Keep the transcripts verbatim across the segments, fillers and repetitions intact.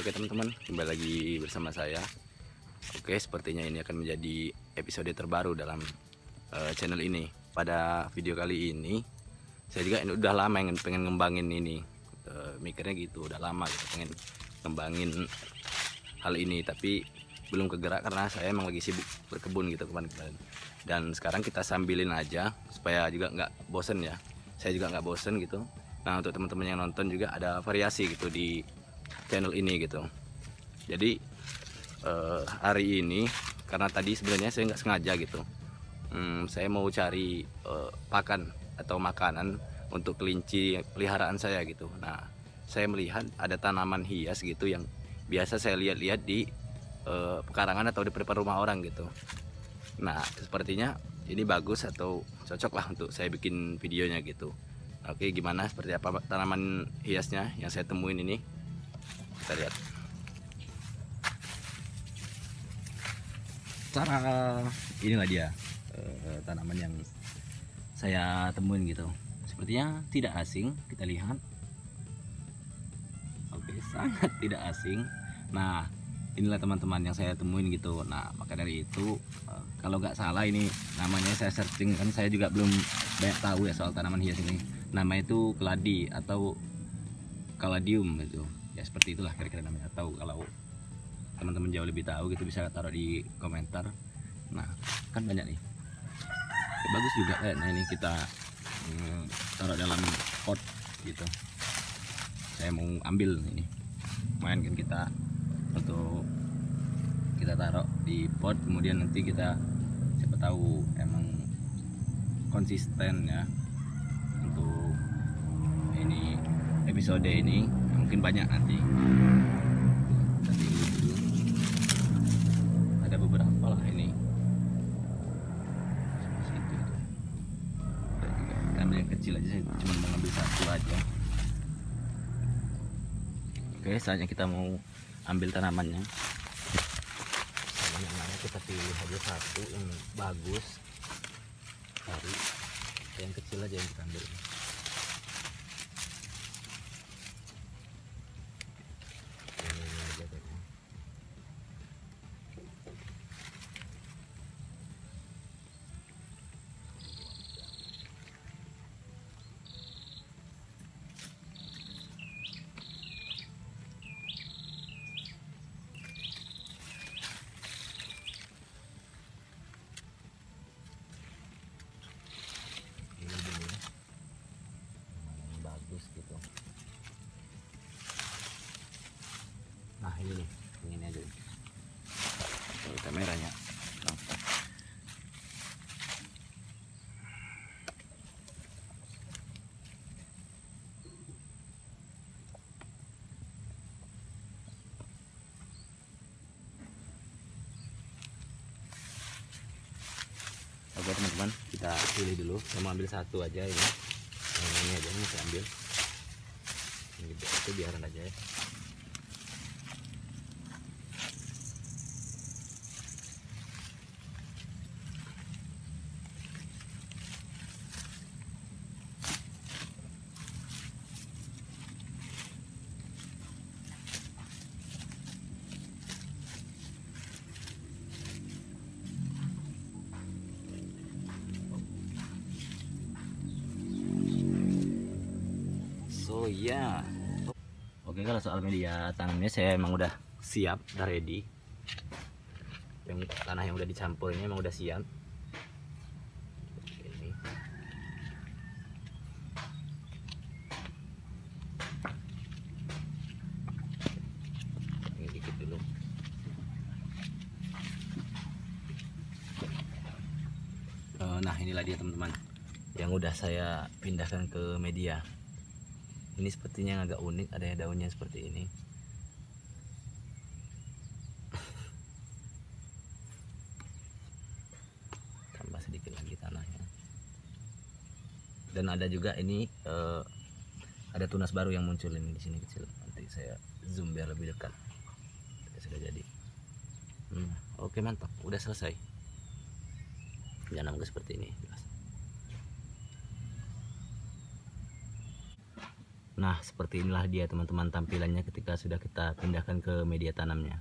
Oke teman-teman, kembali lagi bersama saya. Oke, sepertinya ini akan menjadi episode terbaru dalam uh, channel ini. Pada video kali ini, saya juga ini udah lama yang pengen ngembangin ini, uh, mikirnya gitu, udah lama gitu pengen ngembangin hal ini, tapi belum kegerak karena saya emang lagi sibuk berkebun gitu kemarin-kemarin. Dan sekarang kita sambilin aja supaya juga nggak bosen ya. Saya juga nggak bosen gitu. Nah, untuk teman-teman yang nonton juga ada variasi gitu di channel ini gitu. Jadi eh, hari ini karena tadi sebenarnya saya nggak sengaja gitu, hmm, saya mau cari eh, pakan atau makanan untuk kelinci peliharaan saya gitu. Nah, saya melihat ada tanaman hias gitu yang biasa saya lihat-lihat di eh, pekarangan atau di depan rumah orang gitu. Nah, sepertinya ini bagus atau cocok lah untuk saya bikin videonya gitu. Oke, gimana seperti apa tanaman hiasnya yang saya temuin ini? Kita lihat. Cara inilah dia eh, tanaman yang saya temuin gitu. Sepertinya tidak asing, kita lihat. Oke, sangat tidak asing. Nah, inilah teman-teman yang saya temuin gitu. Nah, maka dari itu eh, kalau nggak salah ini namanya saya searching, kan saya juga belum banyak tahu ya soal tanaman hias ini. Nama itu keladi atau caladium gitu ya, seperti itulah kira-kira namanya. Atau kalau teman-teman jauh lebih tahu gitu bisa taruh di komentar. Nah, kan banyak nih ya, bagus juga kan. Nah, ini kita hmm, taruh dalam pot gitu. Saya mau ambil ini, main kan kita untuk kita taruh di pot, kemudian nanti kita siapa tahu emang konsisten ya untuk ini episode ini, mungkin banyak nanti. Tapi dulu ada beberapa lah ini. Situ, kita ambil yang kecil aja, saya cuma mau ambil satu aja. Oke, saatnya kita mau ambil tanamannya. Tanamannya kita pilih aja satu yang bagus, cari yang kecil aja yang kita ambil. Gitu. Nah, ini nih, ini aja ini kameranya. Nah. Oke teman-teman, kita pilih dulu. Saya mau ambil satu aja ini. Yang ini aja nih saya ambil. Gitu, itu biarin aja ya. So ya, yeah. Oke, kalau soal media tanamnya saya emang udah siap, udah ready. Yang tanah yang udah dicampur ini emang udah siap. Ini. Ini dikit dulu. Nah, inilah dia teman-teman yang udah saya pindahkan ke media. Ini sepertinya agak unik, ada daunnya seperti ini. Tambah sedikit lagi tanahnya. Dan ada juga ini eh, ada tunas baru yang muncul ini di sini kecil. Nanti saya zoom biar lebih dekat. Sudah jadi. Hmm, oke, mantap, udah selesai. Jangan nanggung seperti ini. Nah, seperti inilah dia teman-teman tampilannya ketika sudah kita pindahkan ke media tanamnya.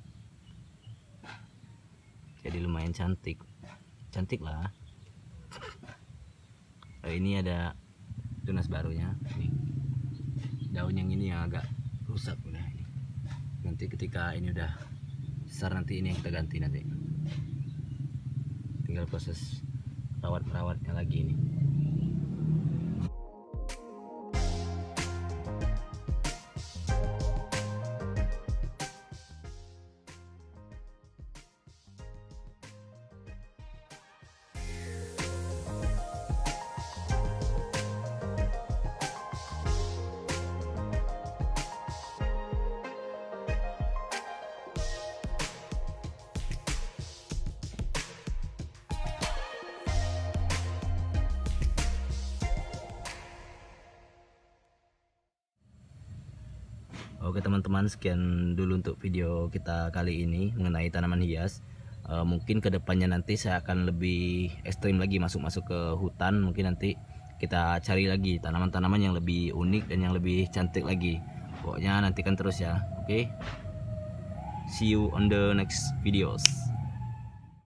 Jadi lumayan cantik, cantik lah. Nah, ini ada tunas barunya. Ini daun yang ini yang agak rusak udah ini. Nanti ketika ini udah besar nanti ini yang kita ganti nanti. Tinggal proses rawat-rawatnya lagi ini. Oke teman-teman, sekian dulu untuk video kita kali ini mengenai tanaman hias. E, mungkin kedepannya nanti saya akan lebih ekstrim lagi masuk-masuk ke hutan. Mungkin nanti kita cari lagi tanaman-tanaman yang lebih unik dan yang lebih cantik lagi. Pokoknya nantikan terus ya. Oke, see you on the next videos.